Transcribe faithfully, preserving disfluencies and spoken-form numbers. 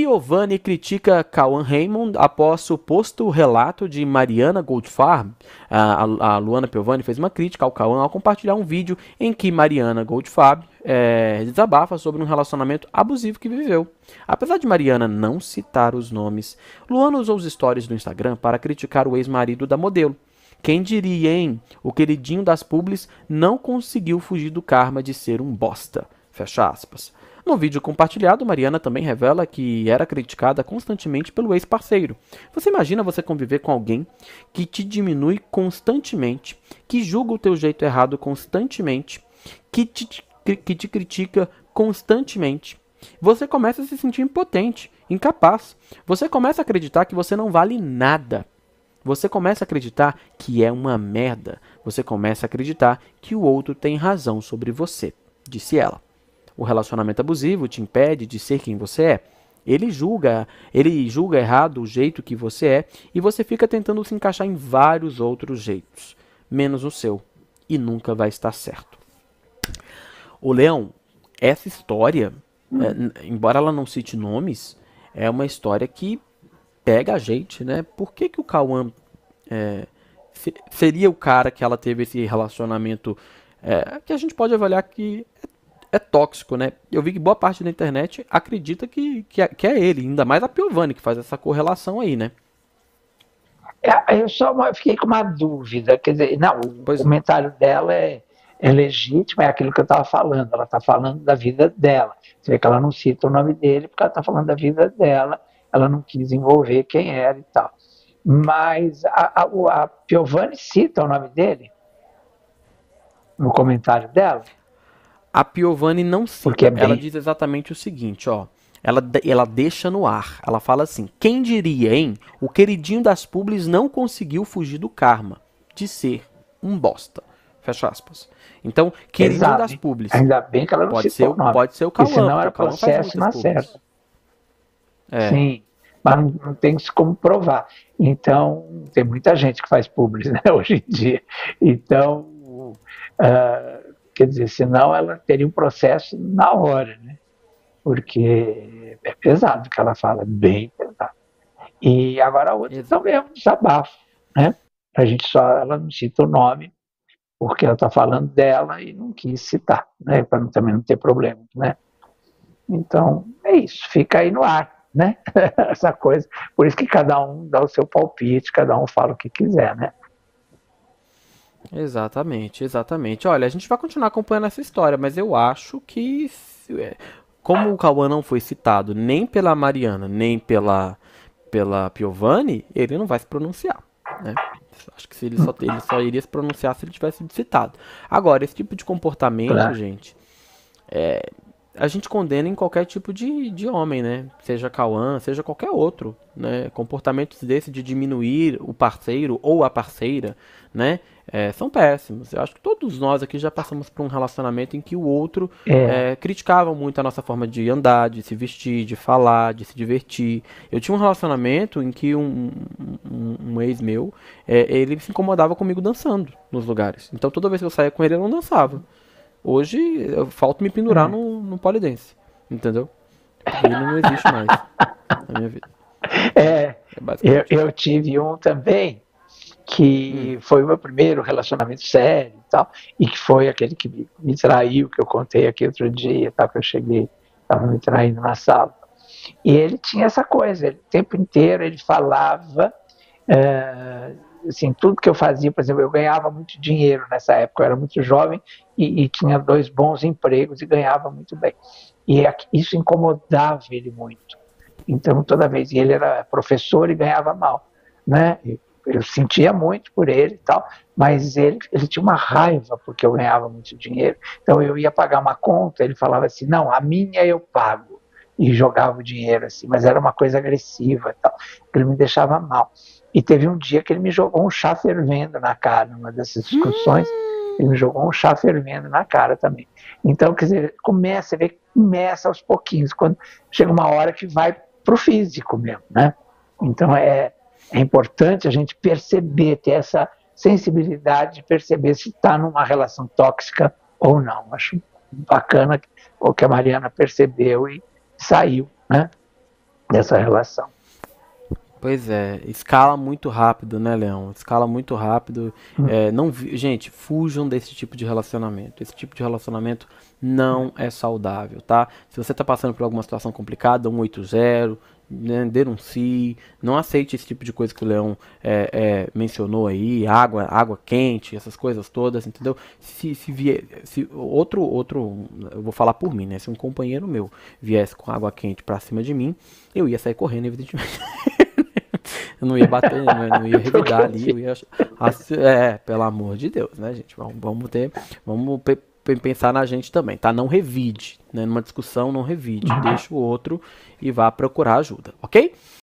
Piovani critica Cauã Raymond após suposto relato de Mariana Goldfarb. A, a, a Luana Piovani fez uma crítica ao Cauã ao compartilhar um vídeo em que Mariana Goldfarb é, desabafa sobre um relacionamento abusivo que viveu. Apesar de Mariana não citar os nomes, Luana usou os stories do Instagram para criticar o ex-marido da modelo. Quem diria, hein? O queridinho das publis não conseguiu fugir do karma de ser um bosta. Fecha aspas. No vídeo compartilhado, Mariana também revela que era criticada constantemente pelo ex-parceiro. Você imagina você conviver com alguém que te diminui constantemente, que julga o teu jeito errado constantemente, que te, que te critica constantemente. Você começa a se sentir impotente, incapaz. Você começa a acreditar que você não vale nada. Você começa a acreditar que é uma merda. Você começa a acreditar que o outro tem razão sobre você, disse ela. O relacionamento abusivo te impede de ser quem você é. Ele julga, ele julga errado o jeito que você é e você fica tentando se encaixar em vários outros jeitos, menos o seu, e nunca vai estar certo. O Leão, essa história, é, embora ela não cite nomes, é uma história que pega a gente, né? Por que que o Cauã é, seria o cara que ela teve esse relacionamento é, que a gente pode avaliar que é É tóxico, né? Eu vi que boa parte da internet acredita que, que, é, que é ele, ainda mais a Piovani, que faz essa correlação aí, né? É, eu só fiquei com uma dúvida, quer dizer, não, o Pois é. comentário dela é, é legítimo, é aquilo que eu estava falando, ela está falando da vida dela. Você vê que ela não cita o nome dele, porque ela está falando da vida dela, ela não quis envolver quem era e tal. Mas a, a, a Piovani cita o nome dele no comentário dela? A Piovani não cita, Porque é bem... ela diz exatamente o seguinte, ó. Ela, ela deixa no ar, ela fala assim, quem diria, hein? O queridinho das publis não conseguiu fugir do karma de ser um bosta. Fecha aspas. Então, queridinho Exato. das publis. Ainda bem que ela não pode citou ser, o nome. pode ser o Cauã, Cauã, senão era o Cauã faz processo na muitas publis. certa. É. Sim, mas não, não tem como provar. Então, tem muita gente que faz publis, né, hoje em dia. Então, uh, quer dizer, senão ela teria um processo na hora, né? Porque é pesado o que ela fala, bem pesado. E agora a outra Exato. também é um desabafo, né? A gente só, ela não cita o nome, porque ela está falando dela e não quis citar, né? Para também não ter problema, né? Então, é isso, fica aí no ar, né? Essa coisa. Por isso que cada um dá o seu palpite, cada um fala o que quiser, né? Exatamente, exatamente. Olha, a gente vai continuar acompanhando essa história, mas eu acho que, como o Cauã não foi citado nem pela Mariana, nem pela, pela Piovani, ele não vai se pronunciar, né? Acho que se ele, só, ele só iria se pronunciar se ele tivesse sido citado. Agora, esse tipo de comportamento, Claro. gente, é, a gente condena em qualquer tipo de, de homem, né? Seja Cauã, seja qualquer outro, né? Comportamentos desse de diminuir o parceiro ou a parceira, né? É, são péssimos. Eu acho que todos nós aqui já passamos por um relacionamento em que o outro É, é, criticava muito a nossa forma de andar, de se vestir, de falar, de se divertir. Eu tinha um relacionamento em que um, um, um ex meu, é, ele se incomodava comigo dançando nos lugares. Então toda vez que eu saía com ele, eu não dançava. Hoje, eu falta me pendurar é. no, no polidense, entendeu? Porque ele não existe mais na minha vida. É, É eu, basicamente isso. eu tive um também Hum, que foi o meu primeiro relacionamento sério e tal, e que foi aquele que me, me traiu, que eu contei aqui outro dia, tal, que eu cheguei, estava me traindo na sala. E ele tinha essa coisa, ele, o tempo inteiro ele falava, é, assim, tudo que eu fazia, por exemplo, eu ganhava muito dinheiro nessa época, eu era muito jovem e, e tinha dois bons empregos e ganhava muito bem. E isso incomodava ele muito. Então, toda vez, e ele era professor e ganhava mal, né? Eu sentia muito por ele e tal, mas ele, ele tinha uma raiva porque eu ganhava muito dinheiro. Então, eu ia pagar uma conta, ele falava assim, não, a minha eu pago. E jogava o dinheiro assim, mas era uma coisa agressiva e tal. Ele me deixava mal. E teve um dia que ele me jogou um chá fervendo na cara, numa dessas discussões, ele me jogou um chá fervendo na cara também. Então, quer dizer, começa, você vê que começa aos pouquinhos, quando chega uma hora que vai para o físico mesmo, né? Então, é, é importante a gente perceber, ter essa sensibilidade de perceber se está numa relação tóxica ou não. Acho bacana o que a Mariana percebeu e saiu, né? nessa relação. Pois é, escala muito rápido, né, Leão? Escala muito rápido. Hum. É, não, vi- gente, fujam desse tipo de relacionamento. Esse tipo de relacionamento não é saudável, tá? Se você tá passando por alguma situação complicada, um oito zero, né, denuncie. Não aceite esse tipo de coisa que o Leão é, é, mencionou aí, água, água quente, essas coisas todas, entendeu? Se, se vier, se outro, outro, eu vou falar por mim, né? Se um companheiro meu viesse com água quente pra cima de mim, eu ia sair correndo, evidentemente. Eu não ia bater, não, não ia revidar ali, eu ia. É, pelo amor de Deus, né, gente? Vamos, vamos ter. Vamos pe- pe- pensar na gente também, tá? Não revide, né? Numa discussão, não revide. Deixa o outro e vá procurar ajuda, ok?